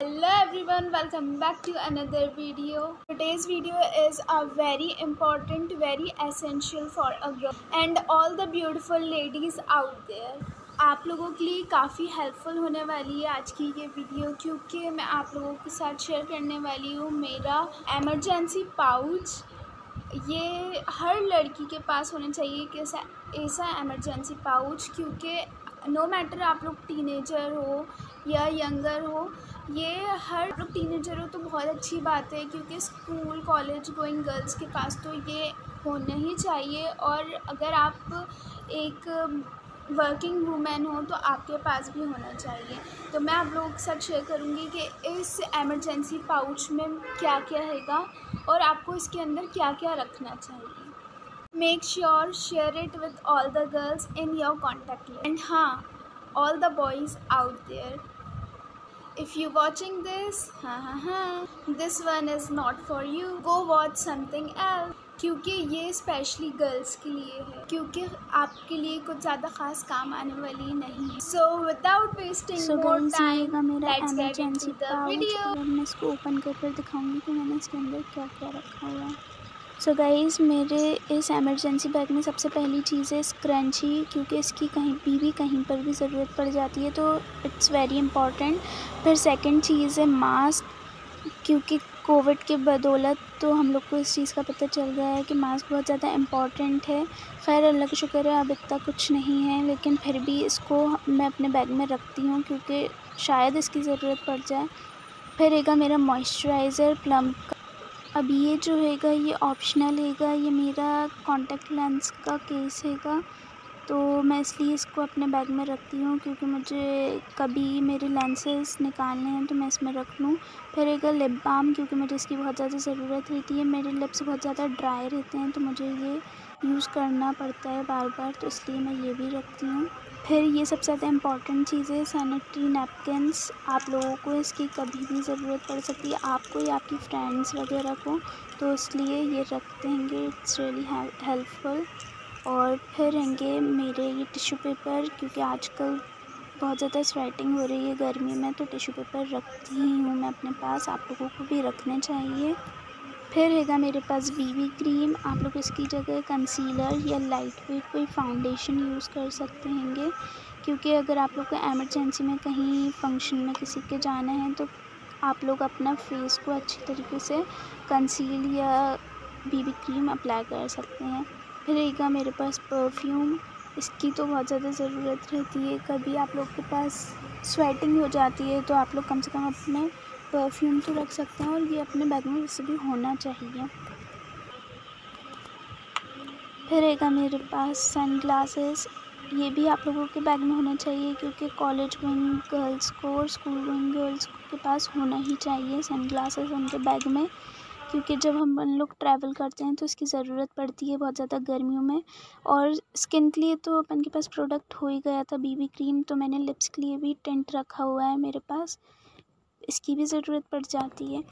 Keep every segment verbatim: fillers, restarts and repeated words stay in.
Hello everyone, welcome back to another video. Today's video is a very important, very essential for a girl and all the beautiful ladies out there. आप लोगों के लिए काफ़ी helpful होने वाली है आज की ये वीडियो, क्योंकि मैं आप लोगों के साथ शेयर करने वाली हूँ मेरा एमरजेंसी पाउच। ये हर लड़की के पास होना चाहिए कि ऐसा ऐसा एमरजेंसी पाउच, क्योंकि नो मैटर आप लोग टीनेजर हो या यंगर हो, ये हर लोग टीनेजर हो तो बहुत अच्छी बात है, क्योंकि स्कूल कॉलेज गोइंग गर्ल्स के पास तो ये होना ही चाहिए। और अगर आप एक वर्किंग वूमेन हो तो आपके पास भी होना चाहिए। तो मैं आप लोगों के साथ शेयर करूँगी कि इस एमरजेंसी पाउच में क्या क्या हैगा और आपको इसके अंदर क्या क्या रखना चाहिए। Make sure share it with all the girls in your contact list and हाँ, all the boys out there, if you watching this, हाँ हाँ हाँ this one is not for you, go watch something else, क्योंकि ये specially girls के लिए है, क्योंकि आपके लिए कुछ ज़्यादा ख़ास काम आने वाली नहीं है। So without wasting more time, let's get into the video. मैं इसको ओपन कर कर दिखाऊंगी कि मैंने इसके अंदर क्या क्या रखा हुआ है। सो गाइज़, मेरे इस एमरजेंसी बैग में सबसे पहली चीज़ है स्क्रंची, क्योंकि इसकी कहीं भी भी कहीं पर भी ज़रूरत पड़ जाती है तो इट्स वेरी इंपॉर्टेंट। फिर सेकंड चीज़ है मास्क, क्योंकि कोविड के बदौलत तो हम लोग को इस चीज़ का पता चल गया है कि मास्क बहुत ज़्यादा इम्पॉर्टेंट है। खैर अल्लाह का शुक्र है अब इतना कुछ नहीं है, लेकिन फिर भी इसको मैं अपने बैग में रखती हूँ क्योंकि शायद इसकी ज़रूरत पड़ जाए। फिर हैगा मेरा मॉइस्चराइज़र प्लम का। अब ये जो हैगा ये ऑप्शनल हैगा, ये मेरा कॉन्टैक्ट लेंस का केस हैगा, तो मैं इसलिए इसको अपने बैग में रखती हूँ क्योंकि मुझे कभी मेरे लेंसेज निकालने हैं तो मैं इसमें रख लूँ। फिर हैगा लिप बाम, क्योंकि मुझे इसकी बहुत ज़्यादा ज़रूरत रहती है। मेरे लिप्स बहुत ज़्यादा ड्राई रहते हैं तो मुझे ये यूज़ करना पड़ता है बार बार, तो इसलिए मैं ये भी रखती हूँ। फिर ये सबसे ज़्यादा इम्पॉर्टेंट चीज़ है सैनिटरी नैपकिन्स। आप लोगों को इसकी कभी भी ज़रूरत पड़ सकती है, आपको या आपकी फ्रेंड्स वगैरह को, तो इसलिए ये रखते हैं। It's really helpful. और फिर रहेंगे मेरे ये टिश्यू पेपर, क्योंकि आजकल बहुत ज़्यादा स्वेटिंग हो रही है गर्मी में, तो टिश्यू पेपर रखती ही हूँ मैं अपने पास, आप लोगों को भी रखने चाहिए। फिर हैगा मेरे पास बीबी क्रीम, आप लोग इसकी जगह कंसीलर या लाइट वेट कोई फाउंडेशन यूज़ कर सकते हैंगे, क्योंकि अगर आप लोग को एमरजेंसी में कहीं फंक्शन में किसी के जाना है तो आप लोग अपना फेस को अच्छी तरीके से कंसील या बीबी क्रीम अप्लाई कर सकते हैं। फिर रहेगा मेरे पास परफ्यूम, इसकी तो बहुत ज़्यादा ज़रूरत रहती है। कभी आप लोग के पास स्वेटिंग हो जाती है तो आप लोग कम से कम अपने परफ्यूम तो रख सकते हैं, और ये अपने बैग में वैसे भी होना चाहिए। फिर रहेगा मेरे पास सन ग्लासेस, ये भी आप लोगों के बैग में होना चाहिए, क्योंकि कॉलेज गोइंग गर्ल्स को और स्कूल गोइंग गर्ल्स के पास होना ही चाहिए सन ग्लासेस उनके बैग में, क्योंकि जब हम लोग ट्रैवल करते हैं तो इसकी ज़रूरत पड़ती है बहुत ज़्यादा गर्मियों में। और स्किन के लिए तो अपन के पास प्रोडक्ट हो ही गया था बीबी क्रीम, तो मैंने लिप्स के लिए भी टिंट रखा हुआ है मेरे पास, इसकी भी ज़रूरत पड़ जाती है।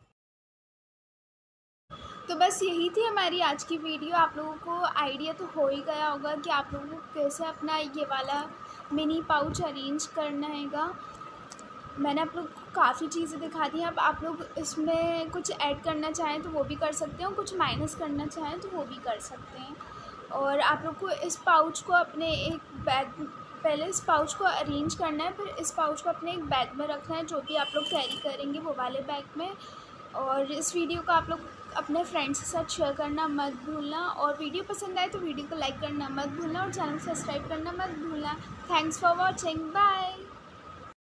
तो बस यही थी हमारी आज की वीडियो। आप लोगों को आइडिया तो हो ही गया होगा कि आप लोगों को कैसे अपना ये वाला मिनी पाउच अरेंज करना हैगा। मैंने आप लोग को काफ़ी चीज़ें दिखा दी हैं। अब आप लोग इसमें कुछ ऐड करना चाहें तो वो भी कर सकते हैं, कुछ माइनस करना चाहें तो वो भी कर सकते हैं। और आप लोग को इस पाउच को अपने एक बैग, पहले इस पाउच को अरेंज करना है, फिर इस पाउच को अपने एक बैग में रखना है, जो भी आप लोग कैरी करेंगे वो वाले बैग में। और इस वीडियो को आप लोग अपने फ्रेंड्स के साथ शेयर करना मत भूलना, और वीडियो पसंद आए तो वीडियो को लाइक करना मत भूलना, और चैनल सब्सक्राइब करना मत भूलना। Thanks for watching, bye.